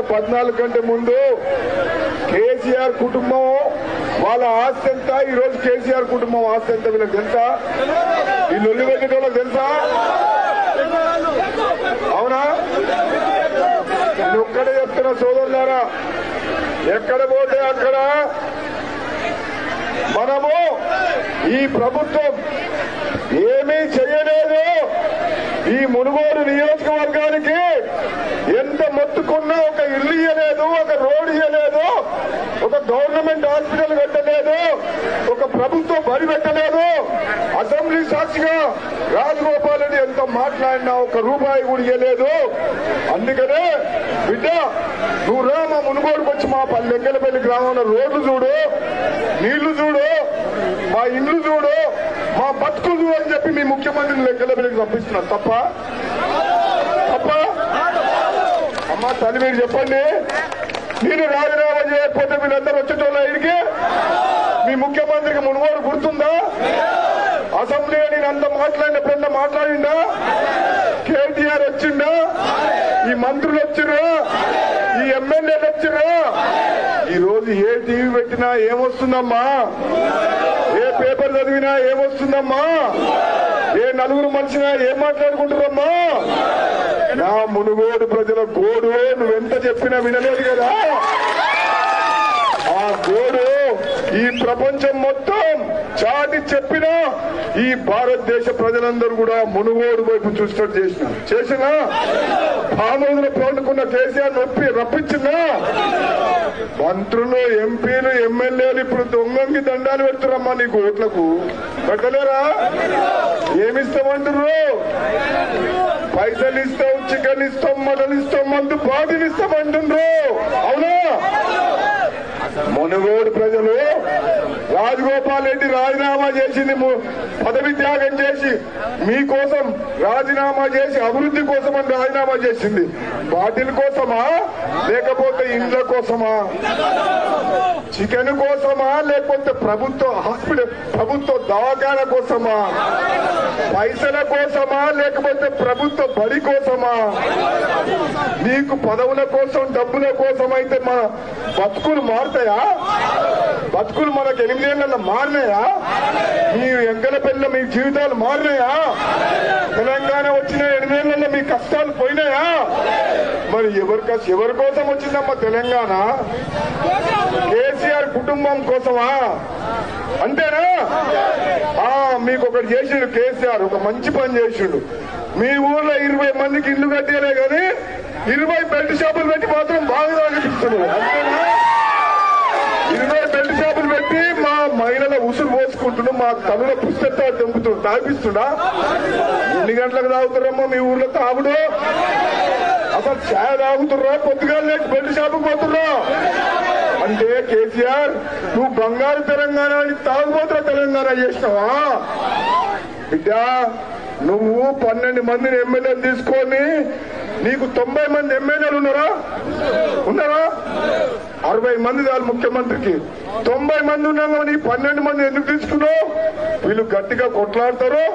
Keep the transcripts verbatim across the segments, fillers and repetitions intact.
పద్నాలుగు కంటే ముందు కేసీఆర్ కుటుంబం వాళ్ళ ఆస్తి ఎంత, ఈ రోజు కేసీఆర్ కుటుంబం ఆస్తి ఎంత వీళ్ళకి తెలుసా? ఈ లొల్లి పెట్టేటోళ్ళకి తెలుసా? అవునా? నేను ఒక్కడే చెప్తున్నా సోదరులారా, ఎక్కడ పోతే అక్కడ మనము ఈ ప్రభుత్వం ఏమీ చేయలేదు. ఈ మునుగోడు నియోజకవర్గానికి ఎంత మొత్తుకున్నా ఒక ఇల్లు ఇయ్యలేదు, ఒక రోడ్డు ఇయ్యలేదు, ఒక గవర్నమెంట్ హాస్పిటల్ కట్టలేదు, ఒక ప్రభుత్వం బడి పెట్టలేదు. అసెంబ్లీ సాక్షిగా రాజగోపాల్ రెడ్డి ఎంత మాట్లాడినా ఒక రూపాయి కూడా ఇయ్యలేదు. అందుకనే బిడ్డ నువ్వు రా మా మునుగోడుకు వచ్చి మా లెక్కలపల్లి గ్రామంలో రోడ్లు చూడు, నీళ్లు చూడు, మా ఇండ్లు చూడు, మా బతుకులు చూడు అని చెప్పి మీ ముఖ్యమంత్రిని లెక్కలపల్లికి పంపిస్తున్నారు. తప్ప తప్ప అమ్మా తల్లి మీరు చెప్పండి. నేను రాజీనామా చేయకపోతే వీళ్ళందరూ వచ్చేటోళ్ళ ఇడికి మీ ముఖ్యమంత్రికి మునుగోడు గుర్తుందా? అసెంబ్లీలో నేను అంత మాట్లాడినప్పుడంతా మాట్లాడిందా? కేటీఆర్ వచ్చిందా? ఈ మంత్రులు వచ్చిర్రా? ఈ ఎమ్మెల్యేలు వచ్చిర్రా? ఈ రోజు ఏ టీవీ పెట్టినా ఏమొస్తుందమ్మా? ఏ పేపర్ చదివినా ఏమొస్తుందమ్మా? ఏ నలుగురు మనిషినా ఏం మాట్లాడుకుంటారమ్మా? నా మునుగోడు ప్రజల గోడు నువ్వెంత చెప్పినా వినలేదు కదా. ఆ గోడు ఈ ప్రపంచం మొత్తం చాటి చెప్పినా ఈ భారతదేశ ప్రజలందరూ కూడా మునుగోడు వైపు చూసినట్టు చేసిన చేసినా భామోదులు పండుకున్న కేసీఆర్ నొప్పి రప్పించినా మంత్రులు, ఎంపీలు, ఎమ్మెల్యేలు ఇప్పుడు దొంగంగి దండాలు పెడుతురమ్మా నీకు ఓట్లకు. పెట్టలేరా? ఏమిస్తామంటారు? పైసలు ఇస్తాం, చికెన్ ఇస్తాం, మటన్ ఇస్తాం, మందు బాటిల్ ఇస్తామంటుండ్రు. అవునా? మునుగోడు ప్రజలు రాజగోపాల్ రెడ్డి రాజీనామా చేసింది పదవి త్యాగం చేసి మీకోసం రాజీనామా చేసి అభివృద్ధి కోసం అని రాజీనామా చేసింది. బాటిల్ కోసమా లేకపోతే ఇండ్ల కోసమా? చికెన్ కోసమా లేకపోతే ప్రభుత్వ హాస్పిటల్ ప్రభుత్వ దవాఖాన కోసమా? పైసల కోసమా లేకపోతే ప్రభుత్వ బడి కోసమా? నీకు పదవుల కోసం డబ్బుల కోసం అయితే మన బతుకులు మారుతాయా? బతుకులు మనకు ఎనిమిదేళ్లలో మారినాయా? మీ ఎంకలపల్లిలో మీ జీవితాలు మారినాయా? తెలంగాణ వచ్చిన ఎనిమిదేళ్లలో మీ కష్టాలు పోయినాయా? మరి ఎవరి ఎవరి కోసం వచ్చిందమ్మా తెలంగాణ? కేసీఆర్ కుటుంబం కోసమా? అంతేనా? ఆ మీకు ఒకటి చేసిండు కేసీఆర్, ఒక మంచి పని చేసిండు. మీ ఊర్లో ఇరవై మందికి ఇల్లు కట్టేలే కానీ ఇరవై బెల్ట్ షాపులు పెట్టి మాత్రం బాగా తాగిస్తున్నాడు. అంతేనా? ఇరవై బెల్ట్ షాపులు పెట్టి మా మహిళల ఉసురు పోసుకుంటున్నాడు, మా కనుల పుస్తకాలు తెంపుతున్నాడు, తాగిస్తున్నా. ఎన్ని గంటలకు తాగుతున్నారమ్మా మీ ఊర్లో తాగుడు? అసలు ఛాయ్ తాగుతుర్రా? పొద్దుగా లేక బెల్ట్ షాపుకి పోతుర్రా? అంటే కేసీఆర్ నువ్వు బంగారు తెలంగాణ తాగుపోతున్నా తెలంగాణ చేసినావా? బిడ్డ నువ్వు పన్నెండు మందిని ఎమ్మెల్యేలు తీసుకొని నీకు తొంభై మంది ఎమ్మెల్యేలు ఉన్నారా? ఉన్నారా? అరవై మంది చాలు ముఖ్యమంత్రికి. తొంభై మంది ఉన్నాగా నీ పన్నెండు మంది ఎందుకు తీసుకున్నావు? వీళ్ళు గట్టిగా కొట్లాడతారు,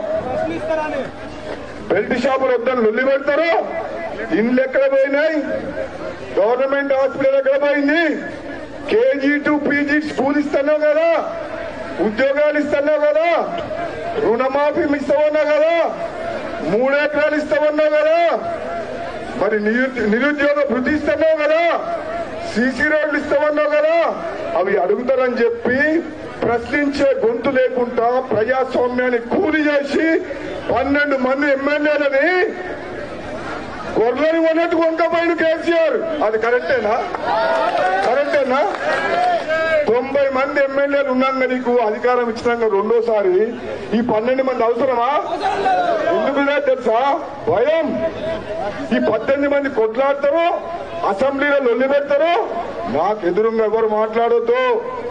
బెల్ట్ షాపులు వద్దని లొల్లి పెడతారు. ఇండ్లు ఎక్కడ పోయినాయి? గవర్నమెంట్ హాస్పిటల్ ఎక్కడ పోయింది? కేజీ టు పీజీ స్కూల్ ఇస్తున్నావు కదా, ఉద్యోగాలు ఇస్తున్నావు కదా, రుణమాఫీ ఇస్తామన్నావు కదా, మూడు ఎకరాలు ఇస్తామన్నావు కదా, మరి నిరుద్యోగ వృద్ధి ఇస్తున్నావు కదా, సీసీ రోడ్లు ఇస్తామన్నావు కదా. అవి అడుగుతారని చెప్పి ప్రశ్నించే గొంతు లేకుండా ప్రజాస్వామ్యాన్ని కూలి చేసి పన్నెండు మంది ఎమ్మెల్యేలని గొర్రెలు ఉన్నట్టు వంకపోయింది కేసీఆర్. అది కరెక్టేనా? కరెక్టేనా? తొంభై మంది ఎమ్మెల్యేలు ఉన్నాక నీకు అధికారం ఇచ్చినాక రెండోసారి ఈ పన్నెండు మంది అవసరమా? ఎందుకు తెలుసా? భయం. ఈ పద్దెనిమిది మంది కొట్లాడతారు, అసెంబ్లీలో లొల్లి పెడతారు. నాకు ఎదురుగా ఎవరు మాట్లాడొద్దు.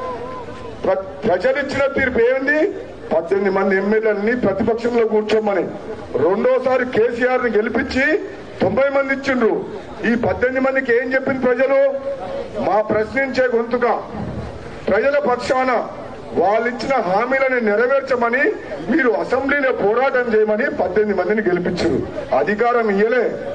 ప్రజలు ఇచ్చిన తీర్పు ఏంది? పద్దెనిమిది మంది ఎమ్మెల్యేలని ప్రతిపక్షంలో కూర్చోమని. రెండోసారి కేసీఆర్ ని గెలిపించి తొంభై మంది ఇచ్చిండ్రు. ఈ పద్దెనిమిది మందికి ఏం చెప్పింది ప్రజలు? మా ప్రశ్నించే గొంతుగా ప్రజల పక్షాన వాళ్ళు ఇచ్చిన హామీలను నెరవేర్చమని మీరు అసెంబ్లీలో పోరాటం చేయమని పద్దెనిమిది మందిని గెలిపించారు. అధికారం ఇయ్యలే.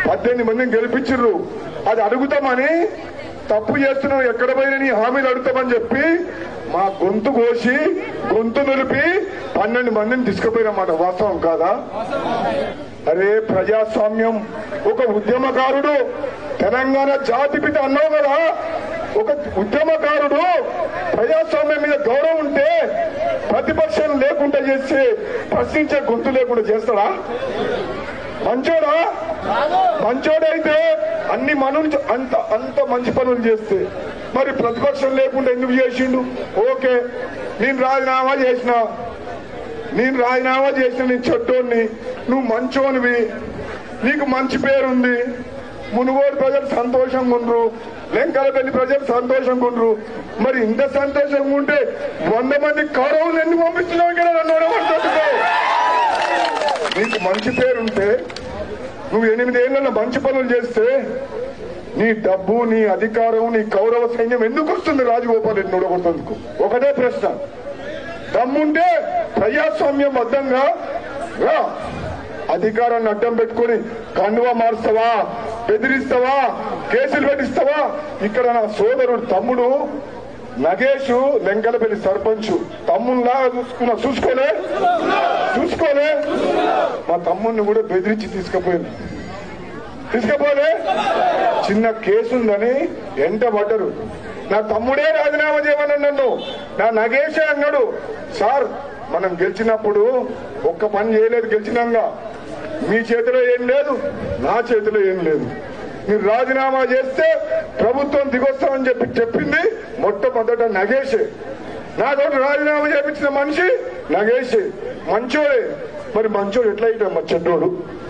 పద్దెనిమిది మందిని గెలిపించిర్రు. అది అడుగుతామని తప్పు చేస్తున్నావు, ఎక్కడ పోయినా నీ హామీలు అడుగుతామని చెప్పి మా గొంతు కోసి గొంతు నిలిపి పన్నెండు మందిని తీసుకుపోయినమాట. వాస్తవం కాదా? అరే ప్రజాస్వామ్యం, ఒక ఉద్యమకారుడు తెలంగాణ జాతిపిత అన్నావు కదా, ఒక ఉద్యమకారుడు ప్రజాస్వామ్యం మీద గౌరవం ఉంటే ప్రతిపక్షం లేకుండా చేస్తే ప్రశ్నించే గొంతు లేకుండా చేస్తాడా? మంచోడా? మంచోడైతే అన్ని మను అంత అంత మంచి పనులు చేస్తే మరి ప్రతిపక్షం లేకుండా ఎందుకు చేసిండు? ఓకే, నేను రాజీనామా చేసిన నేను రాజీనామా చేసిన నేను చెడ్డోడిని, నువ్వు మంచోనివి, నీకు మంచి పేరుంది, మునుగోడు ప్రజలు సంతోషంగా ఉండరు, లెంకలపల్లి ప్రజలు సంతోషంగా ఉండరు. మరి ఇంత సంతోషంగా ఉంటే వంద మంది కౌరవులు ఎందుకు పంపిస్తున్నావు ఇక్కడ నన్ను అడగబడుతుంది? నీకు మంచి పేరుంటే నువ్వు ఎనిమిదేళ్లలో మంచి పనులు చేస్తే నీ డబ్బు, నీ అధికారం, నీ కౌరవ సైన్యం ఎందుకు వస్తుంది రాజగోపాల్ రెడ్డిని ఓడగొట్టేందుకు? ఒకటే ప్రశ్న. దమ్ముంటే ప్రజాస్వామ్యం బద్దంగా రా, అధికారాన్ని అడ్డం పెట్టుకుని కండువా మారుస్తావా, బెదిరిస్తావా, కేసులు పెట్టిస్తావా? ఇక్కడ నా సోదరుడు తమ్ముడు నగేష్ లెంకలపల్లి సర్పంచ్ తమ్ముళ్ళా చూసుకున్నా, చూసుకోలే చూసుకోలే మా తమ్ముడిని కూడా బెదిరించి తీసుకుపోయింది, తీసుకుపోలే. చిన్న కేసు ఉందని ఎంట పడ్డరు. నా తమ్ముడే రాజీనామా చేయమని నన్ను, నా నగేషే అన్నాడు, సార్ మనం గెలిచినప్పుడు ఒక్క పని చేయలేదు, గెలిచినాక మీ చేతిలో ఏం లేదు, నా చేతిలో ఏం లేదు, మీరు రాజీనామా చేస్తే ప్రభుత్వం దిగొస్తామని చెప్పి చెప్పింది మొట్టమొదట నగేషే. నాతో రాజీనామా చేపించిన మనిషి నగేషే, మంచోడే. మరి మంచోడు ఎట్లా అయితే మా చెడ్డోడు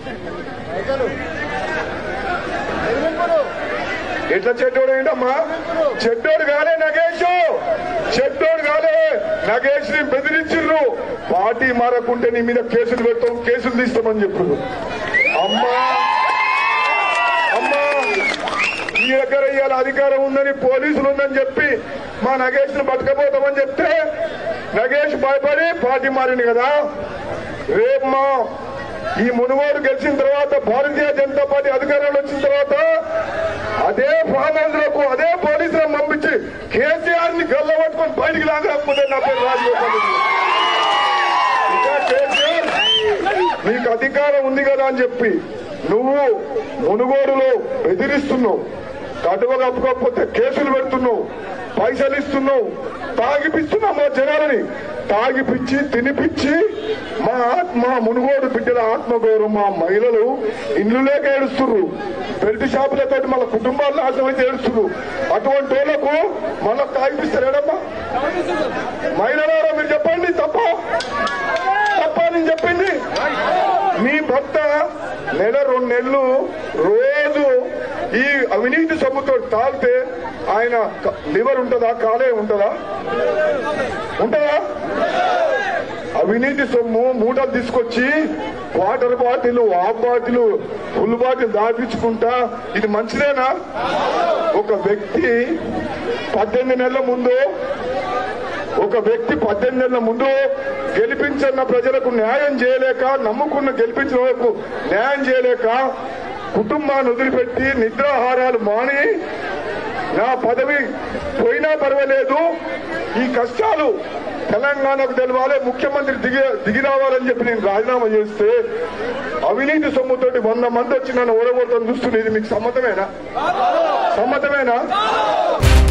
ఎట్లా చెడ్డోడు ఏంటమ్మా? చెడ్డోడు కాలే నగేష్, చెడ్డోడు కాలే. నగేష్ ని బెదిరించిర్రు, పార్టీ మారకుంటే నీ మీద కేసులు పెడతాం, కేసులు తీస్తామని చెప్పారు. అమ్మా అమ్మా ఈ దగ్గర ఇవాళ అధికారం ఉందని, పోలీసులు ఉందని చెప్పి మా నగేష్ ను పట్టుకపోతామని చెప్తే నగేష్ భయపడి పార్టీ మారింది కదా. రేపు మా ఈ మునుగోడు గెలిచిన తర్వాత, భారతీయ జనతా పార్టీ అధికారంలో వచ్చిన తర్వాత అదే ఫామ్ హౌస్లకు అదే పోలీసులను పంపించి కేసీఆర్ ని గల్లబట్టుకొని బయటికి లాగకపోతే నా పేరు రాజగోపాల్ రెడ్డి. ఇంకా కేసీఆర్ నీకు అధికారం ఉంది కదా అని చెప్పి నువ్వు మునుగోడులో బెదిరిస్తున్నావు, కటువ కప్పుకోకపోతే కేసులు పెడుతున్నావు, పైసలు ఇస్తున్నావు, తాగిపిస్తున్నావు మా జనాలని, తాగిపిచ్చి తినిపిచ్చి మా మా మునుగోడు బిడ్డల ఆత్మగౌరవం, మా మహిళలు ఇండ్లు లేక ఏడుస్తున్నారు, బెల్ట్ షాపులతో మళ్ళీ కుటుంబాలు నాశనం అయితే ఏడుస్తున్నారు. అటువంటి వాళ్ళకు మళ్ళా తాగిపిస్తారేడమ్మా? మహిళలారా మీరు చెప్పండి, తప్ప తప్ప నేను చెప్పింది. మీ భర్త నెల రెండు నెలలు రోజు ఈ అవినీతి సొమ్ముతో తాగితే ఆయన లివర్ ఉంటుందా, కాలే ఉంటుందా? ఉంటుందా? అవినీతి సొమ్ము మూటలు తీసుకొచ్చి water bottle, half bottle, full bottle దాపించుకుంటా, ఇది మంచిదేనా? ఒక వ్యక్తి పద్దెనిమిది నెలల ముందు ఒక వ్యక్తి పద్దెనిమిది నెలల ముందు గెలిపించిన ప్రజలకు న్యాయం చేయలేక, నమ్ముకున్న గెలిపించిన వాళ్ళకు న్యాయం చేయలేక కుటుంబాన్ని వదిలిపెట్టి నిద్రాహారాలు మాని నా పదవి పోయినా పర్వాలేదు, ఈ కష్టాలు తెలంగాణకు తెలవాలి, ముఖ్యమంత్రి దిగి దిగి రావాలని చెప్పి నేను రాజీనామా చేస్తే అవినీతి సొమ్ముతోటి వంద మంది వచ్చి నన్ను ఓడగొడతాను చూస్తుంది. ఇది మీకు సమ్మతమేనా? సమ్మతమేనా?